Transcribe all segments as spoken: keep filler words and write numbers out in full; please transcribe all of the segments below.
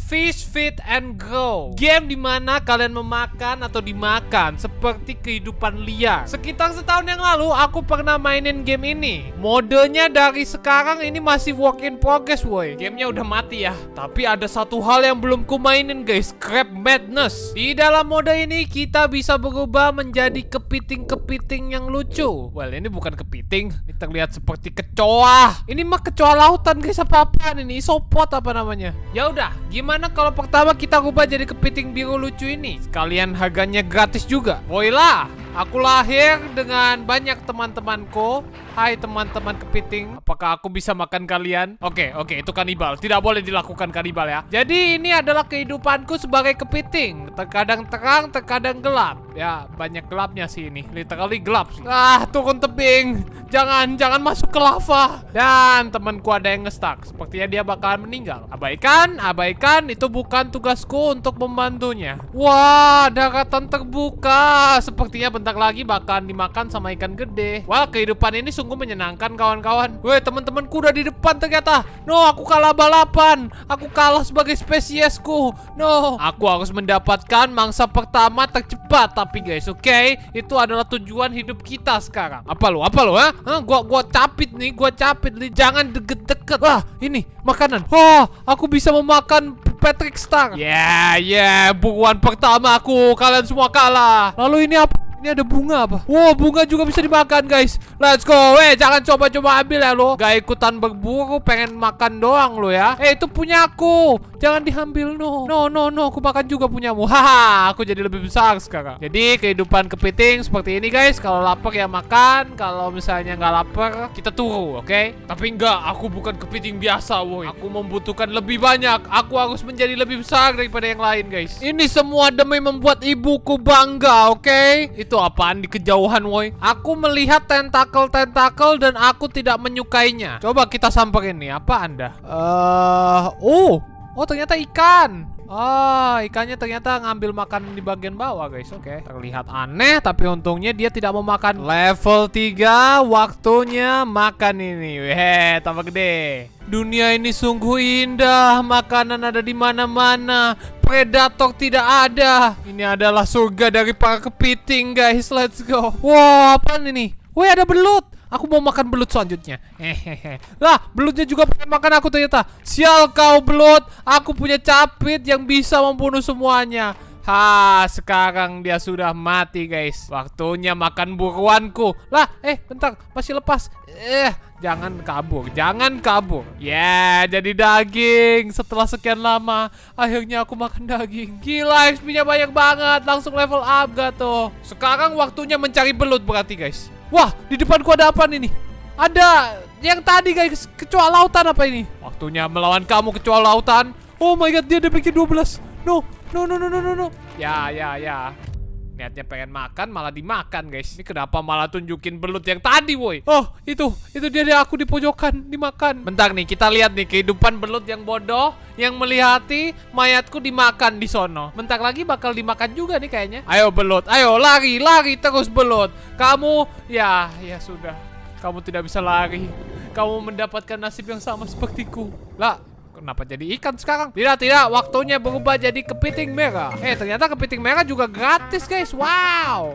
Fish, Feed, and Grow. Game dimana kalian memakan atau dimakan seperti kehidupan liar. Sekitar setahun yang lalu aku pernah mainin game ini. Modenya dari sekarang ini masih work in progress woy. Gamenya udah mati ya. Tapi ada satu hal yang belum ku mainin guys, Crab Madness. Di dalam mode ini kita bisa berubah menjadi kepiting-kepiting yang lucu. Well, ini bukan kepiting, ini terlihat seperti kecoa. Ini mah kecoa lautan guys, apa-apaan ini? Isopod apa namanya? Ya udah, gimana kalau pertama kita ubah jadi kepiting biru lucu ini? Sekalian harganya gratis juga. Woilah, aku lahir dengan banyak teman-temanku. Hai teman-teman kepiting, apakah aku bisa makan kalian? Oke, oke, itu kanibal. Tidak boleh dilakukan kanibal ya. Jadi ini adalah kehidupanku sebagai kepiting. Terkadang terang, terkadang gelap. Ya, banyak gelapnya sih ini. Literally gelap sih. Ah, turun tebing. Jangan, jangan masuk ke lava. Dan temanku ada yang nge-stuck. Sepertinya dia bakalan meninggal. Abaikan, abaikan. Itu bukan tugasku untuk membantunya. Wah, daratan terbuka. Sepertinya bentar lagi bakalan dimakan sama ikan gede. Wah, kehidupan ini sungguh menyenangkan kawan-kawan. Weh, teman-temanku udah di depan ternyata. No, aku kalah balapan. Aku kalah sebagai spesiesku. No, aku harus mendapatkan mangsa pertama tercepat. Tapi guys, oke, okay, itu adalah tujuan hidup kita sekarang. Apa lo? Apa lo? Ha? Hah? Gua gua capit nih, gua capit nih. Jangan deket-deket. Wah, ini makanan. Wah, aku bisa memakan Patrick Star. Ya, yeah, ya, yeah, buruan pertama aku. Kalian semua kalah. Lalu ini apa? Ini ada bunga apa? Wow, bunga juga bisa dimakan guys. Let's go. Eh, jangan coba-coba ambil ya lo. Gak ikutan berburu, pengen makan doang lo ya. Eh, itu punya aku. Jangan diambil no. No, no, no. Aku makan juga punyamu. Haha, aku jadi lebih besar sekarang. Jadi kehidupan kepiting seperti ini guys. Kalau lapar ya makan. Kalau misalnya nggak lapar, kita turu, oke? Okay? Tapi enggak, aku bukan kepiting biasa, woi. Aku membutuhkan lebih banyak. Aku harus menjadi lebih besar daripada yang lain guys. Ini semua demi membuat ibuku bangga, oke? Okay? Itu apaan di kejauhan woi? Aku melihat tentakel-tentakel dan aku tidak menyukainya. Coba kita samperin nih, apa anda? Eh, uh, oh, oh ternyata ikan. Ah, ikannya ternyata ngambil makan di bagian bawah guys. Oke, okay. Terlihat aneh tapi untungnya dia tidak mau makan. Level tiga, waktunya makan ini. Weh, tambah gede. Dunia ini sungguh indah, makanan ada di mana-mana. Predator tidak ada. Ini adalah surga dari para kepiting guys. Let's go. Wow, apaan ini? Weh, ada belut. Aku mau makan belut selanjutnya. Hehehe. Lah, belutnya juga pengen makan aku ternyata. Sial kau belut. Aku punya capit yang bisa membunuh semuanya. Ha, sekarang dia sudah mati guys. Waktunya makan buruanku. Lah, eh bentar, masih lepas. Eh, jangan kabur, jangan kabur. Ya, yeah, jadi daging. Setelah sekian lama, akhirnya aku makan daging. Gila, X P-nya banyak banget. Langsung level up gak tuh? Sekarang waktunya mencari belut berarti guys. Wah, di depanku ada apa nih? Ada yang tadi guys, kecoa lautan apa ini? Waktunya melawan kamu kecoa lautan. Oh my god, dia ada bikin dua belas. No, no, no, no, no, no, no. Ya, ya, ya. Niatnya pengen makan malah dimakan guys. Ini kenapa malah tunjukin belut yang tadi woi? Oh itu, itu dia, dia aku di pojokan dimakan. Bentar nih, kita lihat nih kehidupan belut yang bodoh yang melihati mayatku dimakan di sono. Bentar lagi bakal dimakan juga nih kayaknya. Ayo belut, ayo lari, lari terus belut. Kamu, ya, ya sudah. Kamu tidak bisa lari. Kamu mendapatkan nasib yang sama sepertiku. Lah, kenapa jadi ikan sekarang? Tidak, tidak. Waktunya berubah jadi kepiting merah. Eh, ternyata kepiting merah juga gratis, guys. Wow.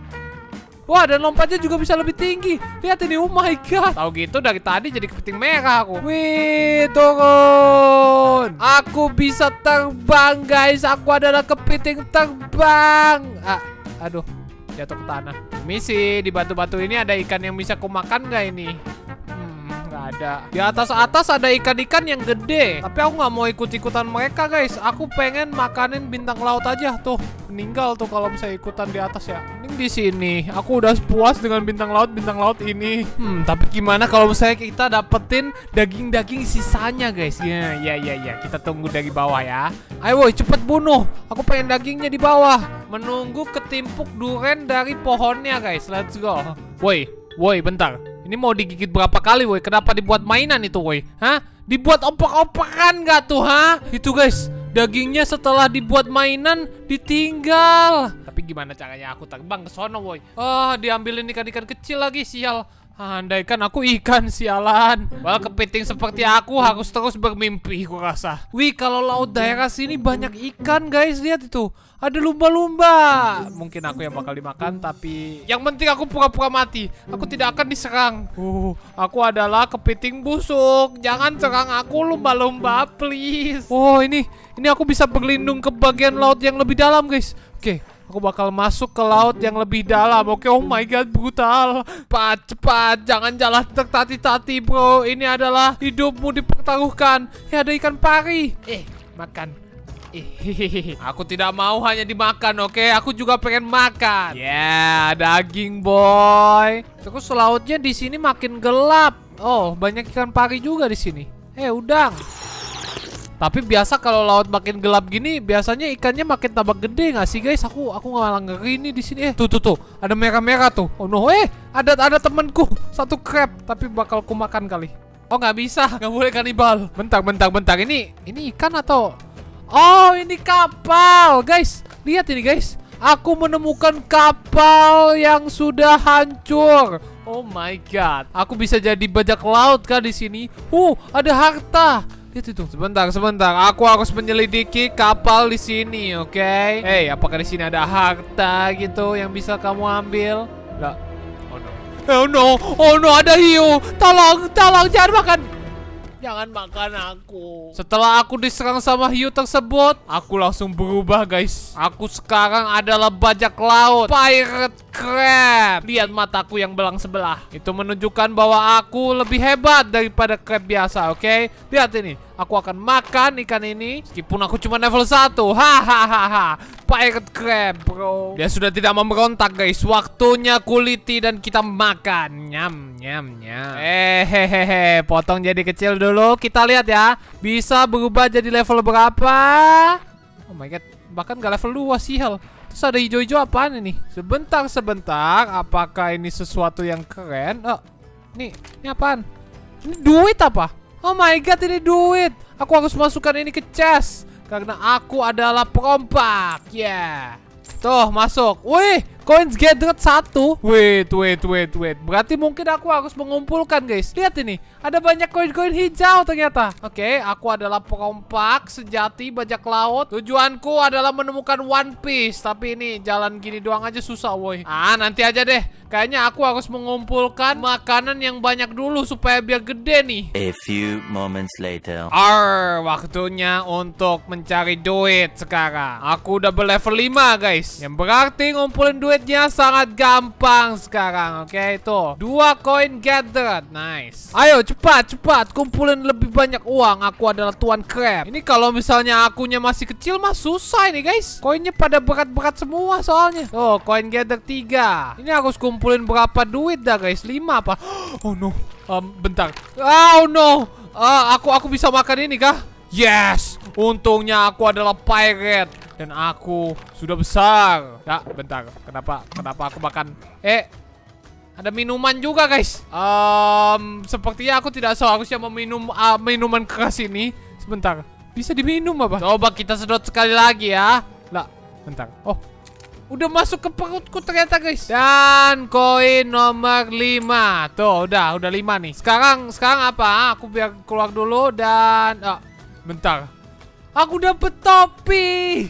Wah, dan lompatnya juga bisa lebih tinggi. Lihat ini, oh my god. Tahu gitu dari tadi jadi kepiting merah aku. Wih, turun. Aku bisa terbang, guys. Aku adalah kepiting terbang. Ah, aduh. Jatuh ke tanah. Misi, di batu-batu ini ada ikan yang bisa kumakan gak ini? Ada. Di atas-atas ada ikan-ikan yang gede. Tapi aku nggak mau ikut-ikutan mereka guys. Aku pengen makanin bintang laut aja. Tuh, meninggal tuh kalau misalnya ikutan di atas ya. Mending di sini. Aku udah puas dengan bintang laut, bintang laut ini. Hmm, tapi gimana kalau misalnya kita dapetin daging-daging sisanya guys? Ya, ya, ya, ya. Kita tunggu dari bawah ya. Ayo woy, cepet bunuh. Aku pengen dagingnya di bawah. Menunggu ketimpuk duren dari pohonnya guys. Let's go. Woi, woi, bentar. Ini mau digigit berapa kali woi? Kenapa dibuat mainan itu woi? Hah? Dibuat opak-opakan gak tuh ha? Itu guys, dagingnya setelah dibuat mainan ditinggal. Tapi gimana caranya aku terbang ke sono woi? Oh, diambilin ikan-ikan kecil lagi, sial. Andaikan aku ikan, sialan. Well, kepiting seperti aku harus terus bermimpi, aku rasa. Wih, kalau laut daerah sini banyak ikan, guys. Lihat itu. Ada lumba-lumba. Mungkin aku yang bakal dimakan, tapi yang penting aku pura-pura mati. Aku tidak akan diserang. Uh, aku adalah kepiting busuk. Jangan serang aku, lumba-lumba, please. Oh, ini ini aku bisa berlindung ke bagian laut yang lebih dalam, guys. Oke. Aku bakal masuk ke laut yang lebih dalam. Oke, oh my god, brutal. Cepat, cepat, jangan jalan tertati-tati, bro. Ini adalah hidupmu dipertaruhkan. Ya, ada ikan pari. Eh, makan. Eh, aku tidak mau hanya dimakan, oke? Aku juga pengen makan. Ya, yeah, daging, boy. Terus lautnya di sini makin gelap. Oh, banyak ikan pari juga di sini. Eh, udang. Tapi biasa kalau laut makin gelap gini, biasanya ikannya makin tambah gede nggak sih, guys? Aku aku malah ngeri nih di sini. Eh, tuh tuh tuh, ada merah-merah tuh. Oh no, eh, ada ada temanku satu crab, tapi bakal ku makan kali. Oh, nggak bisa, nggak boleh kanibal. Bentar, bentar, bentar. Ini ini ikan atau? Oh, ini kapal, guys. Lihat ini, guys. Aku menemukan kapal yang sudah hancur. Oh my god, aku bisa jadi bajak laut kah di sini? Uh, ada harta. Lihat itu. Sebentar, sebentar. Aku harus menyelidiki kapal di sini, oke? Okay? Hey, apakah di sini ada harta gitu yang bisa kamu ambil? Enggak. Oh no. Oh no. Oh no, ada hiu. Tolong, tolong jangan makan. Jangan makan aku. Setelah aku diserang sama hiu tersebut, aku langsung berubah, guys. Aku sekarang adalah bajak laut, pirate crab. Lihat mataku yang belang sebelah. Itu menunjukkan bahwa aku lebih hebat daripada crab biasa, oke? Okay? Lihat ini. Aku akan makan ikan ini meskipun aku cuma level satu. Hahaha. Pirate crab, bro. Dia sudah tidak memberontak, guys. Waktunya kuliti dan kita makan. Nyam, nyam, nyam. Eh, hehehe. Potong jadi kecil dulu. Kita lihat ya. Bisa berubah jadi level berapa? Oh my god. Bahkan gak level dua, sial. Terus ada hijau-hijau apaan ini? Sebentar, sebentar. Apakah ini sesuatu yang keren? Oh, ini, ini apaan? Ini duit apa? Oh my god, ini duit. Aku harus masukkan ini ke chest karena aku adalah perompak. Ya, yeah. Tuh masuk. Wih, coins gathered satu. Wait, wait, wait, wait. Berarti mungkin aku harus mengumpulkan, guys. Lihat ini, ada banyak koin-koin hijau ternyata. Oke, okay, aku adalah perompak sejati bajak laut. Tujuanku adalah menemukan One Piece. Tapi ini jalan gini doang aja susah, woi. Ah, nanti aja deh. Kayaknya aku harus mengumpulkan makanan yang banyak dulu supaya biar gede nih. A few moments later. Arr, waktunya untuk mencari duit sekarang. Aku udah berlevel lima, guys. Yang berarti ngumpulin duitnya sangat gampang sekarang. Oke, okay, tuh. Dua koin gathered. Nice. Ayo, cepat, cepat. Kumpulin lebih banyak uang. Aku adalah Tuan Crab. Ini kalau misalnya akunya masih kecil mah susah ini, guys. Koinnya pada berat-berat semua soalnya. Tuh, koin gather tiga. Ini harus kumpulin berapa duit dah, guys? lima apa? Oh no. Um, bentar. Oh no. Uh, aku aku bisa makan ini kah? Yes. Untungnya aku adalah pirate dan aku sudah besar. Ya, bentar. Kenapa? Kenapa aku makan? Eh, ada minuman juga, guys. Um, sepertinya aku tidak seharusnya meminum uh, minuman keras ini. Sebentar. Bisa diminum apa? Coba kita sedot sekali lagi ya. Lah, bentar. Oh, udah masuk ke perutku ternyata, guys. Dan koin nomor lima. Tuh, udah, udah lima nih. Sekarang, sekarang apa? Aku biar keluar dulu dan oh, bentar. Aku dapet topi.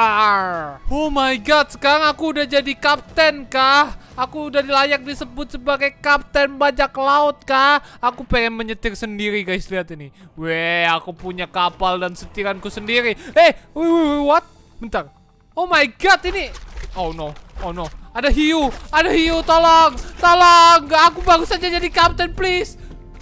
Wow. Oh my god, sekarang aku udah jadi kapten kah? Aku udah layak disebut sebagai kapten bajak laut kah? Aku pengen menyetir sendiri, guys. Lihat ini. Weh, aku punya kapal dan setiranku sendiri. Eh, wih, wih, what? Bentar. Oh my god, ini. Oh no, oh no. Ada hiu, ada hiu, tolong, tolong. Aku baru saja jadi kapten, please.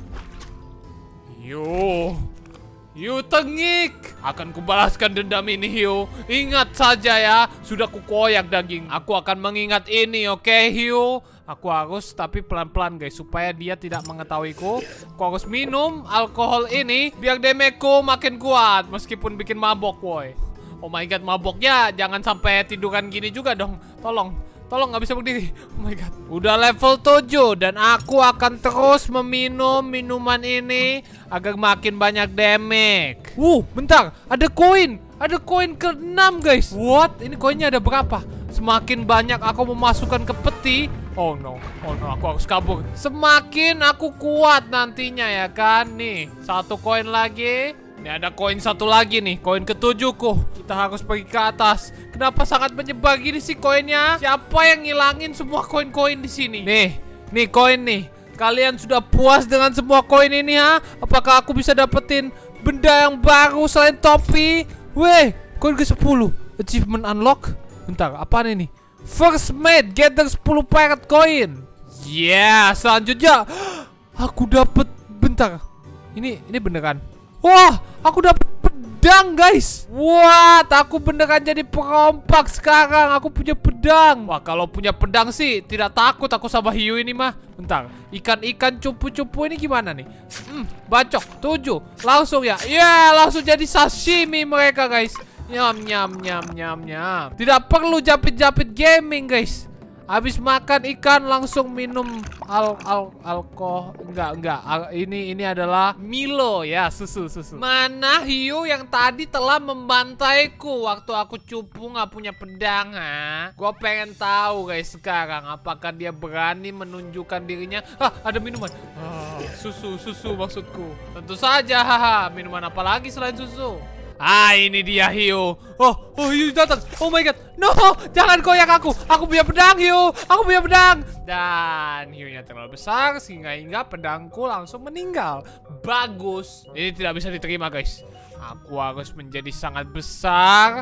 Hiu. Hiu tengik. Akan kubalaskan dendam ini, hiu. Ingat saja ya, sudah kukoyak daging. Aku akan mengingat ini, oke, okay, hiu. Aku harus, tapi pelan-pelan, guys, supaya dia tidak mengetahuiku. Aku harus minum alkohol ini biar damage-ku makin kuat, meskipun bikin mabok, woi. Oh my god, maboknya jangan sampai tiduran gini juga dong. Tolong. Tolong, nggak bisa berdiri. Oh my god. Udah level tujuh dan aku akan terus meminum minuman ini agar makin banyak damage. Wuh, bentar. Ada koin. Ada koin ke enam, guys. What? Ini koinnya ada berapa? Semakin banyak aku memasukkan ke peti. Oh no, oh no, aku harus kabur. Semakin aku kuat nantinya ya kan. Nih, satu koin lagi. Ini ada koin satu lagi nih, koin ketujuhku. Kita harus pergi ke atas. Kenapa sangat menyebar gini sih koinnya? Siapa yang ngilangin semua koin-koin di sini? Nih, nih koin nih. Kalian sudah puas dengan semua koin ini ha? Apakah aku bisa dapetin benda yang baru selain topi? Weh, koin ke sepuluh. Achievement unlock. Bentar, apaan ini? First mate, gather sepuluh pirate coin. Yeah, selanjutnya aku dapat. Bentar. Ini ini beneran. Wah, aku dapat pedang, guys. Wah, aku beneran jadi perompak sekarang. Aku punya pedang. Wah, kalau punya pedang sih tidak takut aku sama hiu ini mah. Bentar, ikan-ikan cupu-cupu ini gimana nih? Hmm, bacok, tujuh. Langsung ya. Ya, yeah, langsung jadi sashimi mereka, guys. Nyam nyam nyam nyam nyam. Tidak perlu japit-japit gaming, guys. Habis makan ikan langsung minum al al alkohol. Enggak enggak. Al ini ini adalah Milo ya, susu susu. Mana hiu yang tadi telah membantaiku waktu aku cupu nggak punya pedang, ha? Gue pengen tahu guys sekarang apakah dia berani menunjukkan dirinya. Ah, ada minuman. Ah, susu susu maksudku. Tentu saja, haha. Minuman apa lagi selain susu? Ah, ini dia hiu. Oh, oh hiu datang. Oh my god. No, jangan koyak aku. Aku punya pedang hiu. Aku punya pedang. Dan hiunya terlalu besar sehingga hingga pedangku langsung meninggal. Bagus. Ini tidak bisa diterima, guys. Aku harus menjadi sangat besar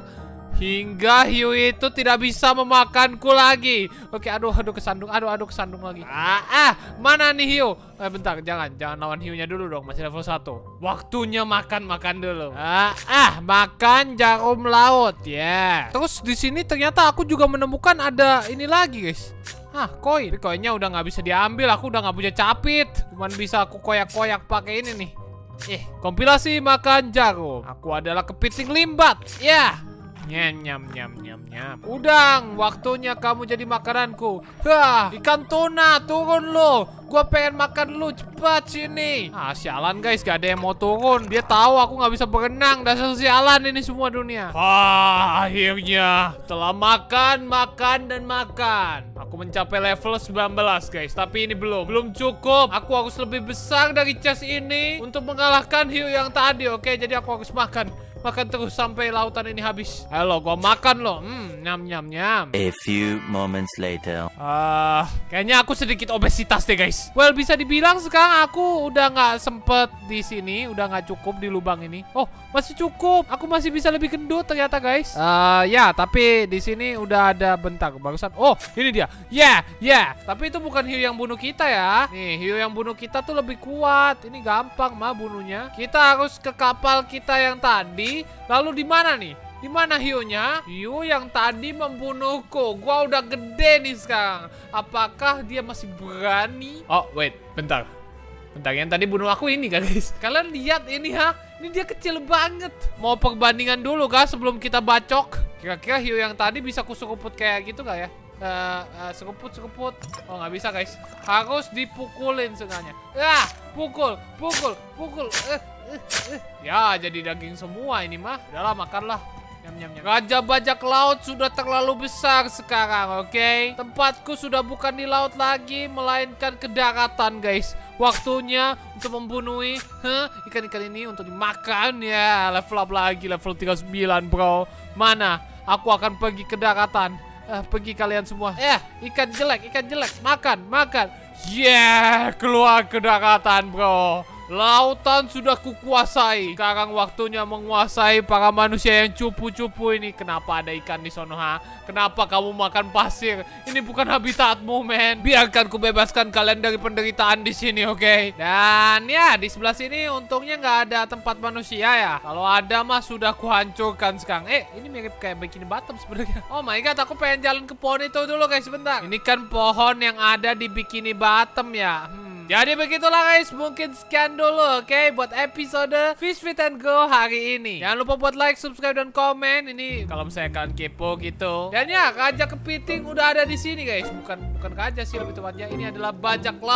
hingga hiu itu tidak bisa memakanku lagi. Oke, aduh, aduh kesandung, aduh, aduh kesandung lagi. Ah, ah, mana nih hiu? Eh, bentar, jangan, jangan lawan hiunya dulu dong, masih level satu. Waktunya makan, makan dulu. Ah, ah, makan jarum laut, ya. Yeah. Terus di sini ternyata aku juga menemukan ada ini lagi, guys. Ah, koin. Tapi koinnya udah nggak bisa diambil, aku udah nggak punya capit. Cuman bisa aku koyak-koyak pakai ini nih. Eh, kompilasi makan jarum. Aku adalah kepiting limbat, ya. Yeah. Nyam nyam nyam nyam nyam. Udang, waktunya kamu jadi makananku. Hah, ikan tuna, turun lo. Gua pengen makan lu, cepat sini. Ah, sialan guys, gak ada yang mau turun. Dia tahu aku nggak bisa berenang. Dasar sialan ini semua dunia. Ah, akhirnya setelah makan, makan dan makan, aku mencapai level sembilan belas guys. Tapi ini belum, belum cukup. Aku harus lebih besar dari chest ini untuk mengalahkan hiu yang tadi. Oke, jadi aku harus makan. Makan terus sampai lautan ini habis. Halo, gua makan loh. Hmm, nyam nyam nyam. A few moments later. Ah, uh, kayaknya aku sedikit obesitas deh guys. Well, bisa dibilang sekarang aku udah nggak sempet di sini, udah nggak cukup di lubang ini. Oh, masih cukup. Aku masih bisa lebih gendut ternyata guys. Uh, ya, tapi di sini udah ada bentar barusan. Oh, ini dia. Ya, yeah, ya. Yeah. Tapi itu bukan hiu yang bunuh kita ya. Nih, hiu yang bunuh kita tuh lebih kuat. Ini gampang mah bunuhnya. Kita harus ke kapal kita yang tadi. Lalu di mana nih? Di mana hiunya? Hiu yang tadi membunuhku. Gua udah gede nih sekarang. Apakah dia masih berani? Oh, wait, bentar. Bentar, yang tadi bunuh aku ini kan, guys? Kalian lihat ini, ha? Ini dia kecil banget. Mau perbandingan dulu kah sebelum kita bacok? Kira-kira hiu yang tadi bisa kuseruput kayak gitu gak ya? Uh, uh, seruput, seruput. Oh, nggak bisa, guys. Harus dipukulin sengaja. Ah, pukul, pukul, pukul. Uh. Uh, uh. Ya, jadi daging semua ini mah. Udahlah, makanlah. Nyam, nyam, nyam. Raja bajak laut sudah terlalu besar sekarang, oke? Okay? Tempatku sudah bukan di laut lagi, melainkan ke daratan, guys. Waktunya untuk membunuhi huh? ikan-ikan ini untuk dimakan. Ya, level up lagi, level tiga puluh sembilan, bro. Mana? Aku akan pergi ke daratan. Uh, pergi kalian semua. Eh, ikan jelek, ikan jelek. Makan, makan. Yeah, keluar ke daratan, bro. Lautan sudah kukuasai. Sekarang waktunya menguasai para manusia yang cupu-cupu ini. Kenapa ada ikan di sono, ha? Kenapa kamu makan pasir? Ini bukan habitatmu, men. Biarkan ku bebaskan kalian dari penderitaan di sini, oke? Okay? Dan ya, di sebelah sini untungnya nggak ada tempat manusia ya. Kalau ada mah sudah kuhancurkan sekarang. Eh, ini mirip kayak Bikini Bottom sebenarnya. Oh my god, aku pengen jalan ke pohon itu dulu, guys, sebentar. Ini kan pohon yang ada di Bikini Bottom ya. Hmm. Jadi begitulah guys, mungkin sekian dulu, oke, okay, buat episode Fish Feed and Go hari ini. Jangan lupa buat like, subscribe, dan komen. Ini kalau misalnya kalian kepo gitu. Dan ya, Raja Kepiting udah ada di sini guys. Bukan bukan raja sih lebih tepatnya. Ini adalah bajak laut.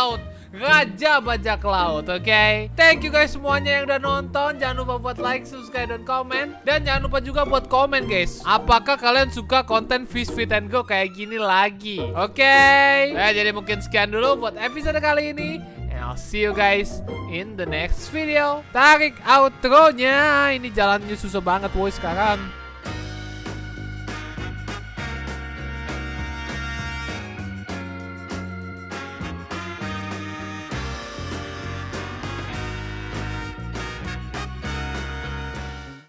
Raja Bajak Laut. Oke, okay? Thank you guys semuanya yang udah nonton. Jangan lupa buat like, subscribe, dan komen. Dan jangan lupa juga buat komen guys, apakah kalian suka konten Fish Feed and Go kayak gini lagi? Oke, okay? Nah, jadi mungkin sekian dulu buat episode kali ini. And I'll see you guys in the next video. Tarik outro-nya. Ini jalannya susah banget woy sekarang.